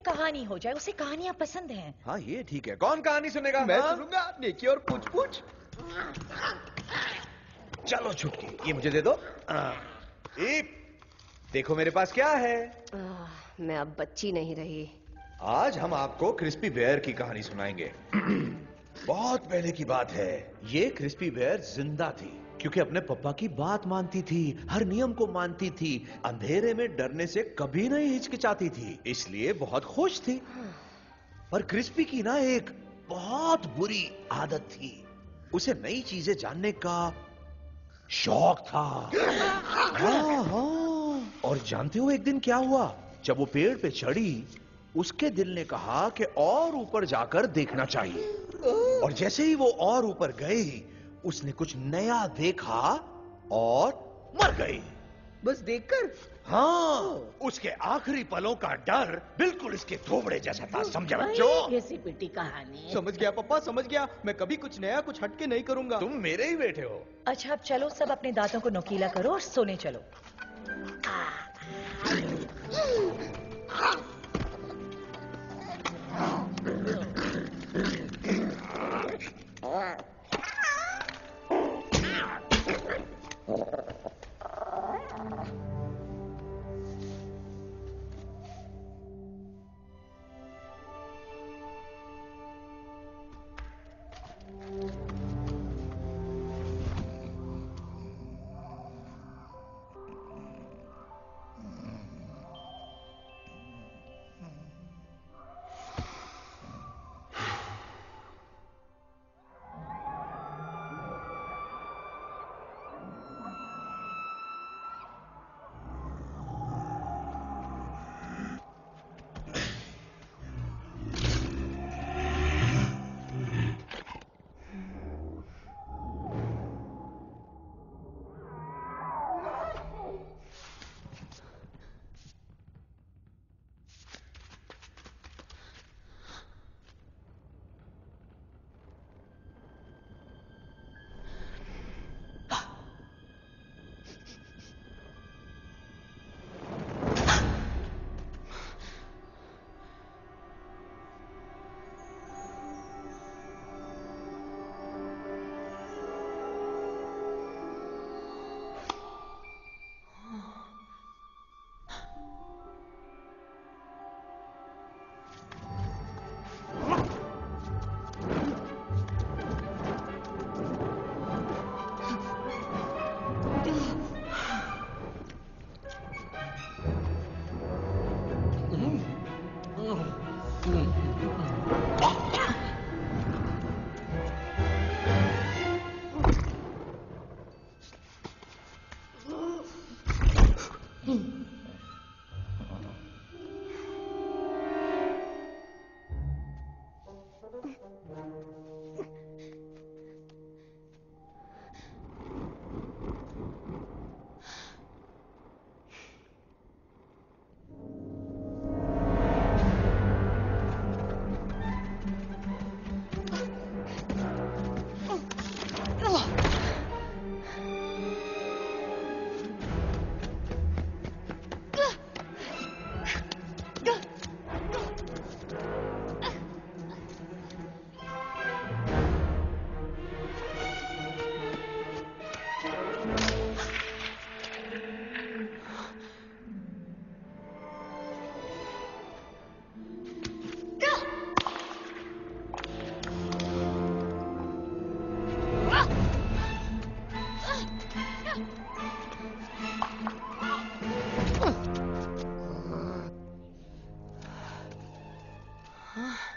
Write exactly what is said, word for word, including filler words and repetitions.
कहानी हो जाए, उसे कहानियां पसंद हैं। हाँ ये ठीक है। कौन कहानी सुनेगा? मैं हाँ? सुनूंगा। नेकी और पूछ पूछ। चलो छुटकी, ये मुझे दे दो। एक, देखो मेरे पास क्या है। आह, मैं अब बच्ची नहीं रही। आज हम आपको क्रिस्पी बेयर की कहानी सुनाएंगे। बहुत पहले की बात है। ये क्रिस्पी बेयर जिंदा थी क्योंकि अपने पापा की बात मानती थी, हर नियम को मानती थी, अंधेरे में डरने से कभी नहीं हिचकिचाती थी, इसलिए बहुत खुश थी। पर क्रिस्पी की ना एक बहुत बुरी आदत थी। उसे नई चीजें जानने का शौक था। हाँ हाँ। और जानते हो एक दिन क्या हुआ? जब वो पेड़ पे चढ़ी, उसके दिल ने कहा कि और ऊपर जाकर देखना चाहिए। और जैसे ही वो और ऊपर गई, उसने कुछ नया देखा और मर गई। बस देखकर? हाँ, उसके आखिरी पलों का डर बिल्कुल इसके थोबड़े जैसा था। समझे बच्चों? घिसी पिटी कहानी। समझ गया पापा, समझ गया। मैं कभी कुछ नया, कुछ हटके नहीं करूंगा। तुम मेरे ही बेटे हो। अच्छा अब चलो, सब अपने दांतों को नोकीला करो और सोने चलो। हाँ।